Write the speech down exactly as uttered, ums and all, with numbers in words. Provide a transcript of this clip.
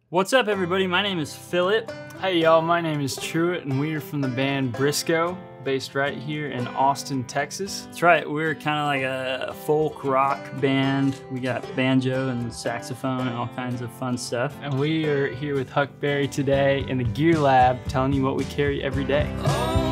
What's up, everybody? My name is Philip. Hey y'all, my name is Truett and we are from the band Briscoe, based right here in Austin, Texas. That's right, we're kind of like a folk rock band. We got banjo and saxophone and all kinds of fun stuff. And we are here with Huckberry today in the Gear Lab telling you what we carry every day. Oh.